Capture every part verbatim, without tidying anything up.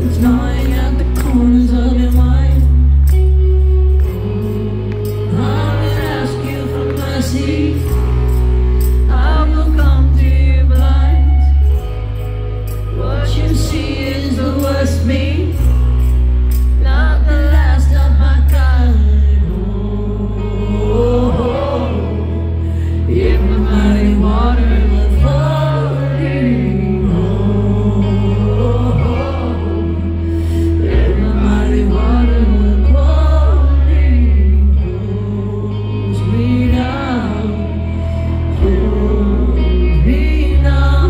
It's gnawing at the corners of your mind. I will ask you for mercy. I will come to you blind. What you see is the worst me, not the last of my kind. Oh, oh, oh. If the mighty water were falling, oh, oh, oh. If the mighty water were falling, hold me now, hold me now,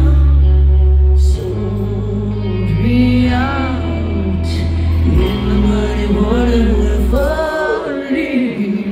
sold me out. If the mighty water were falling.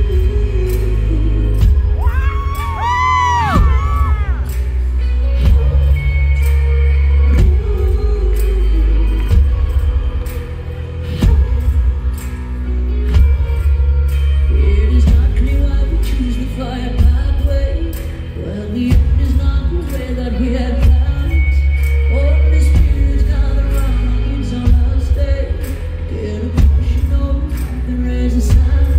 Fire pathway, well, the end is not the way that we had planned. Holy Spirit's gather round on each on our stay. Get a pushing over and raise a sound.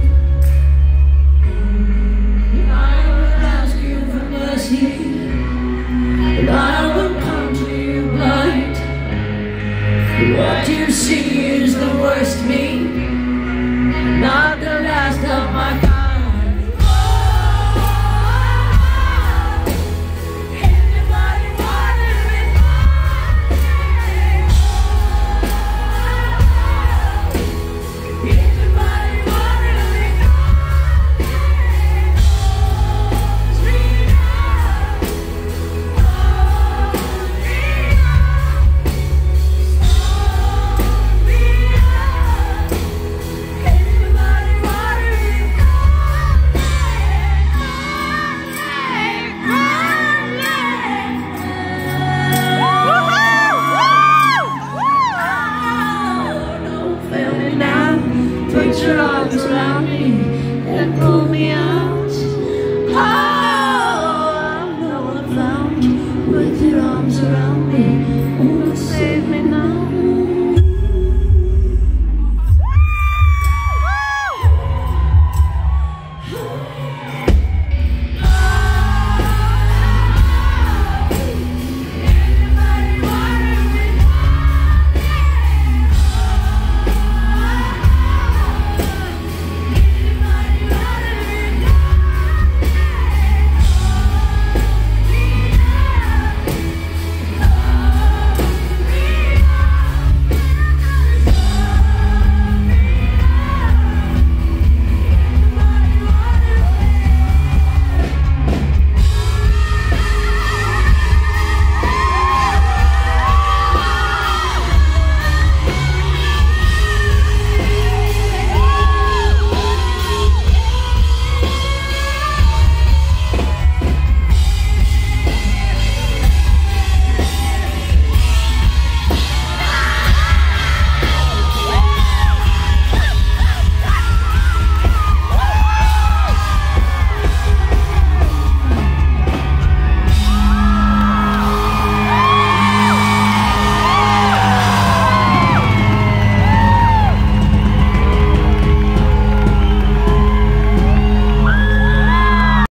I will ask you for mercy, and I will come to you blind. What you see is the worst me, not the last of my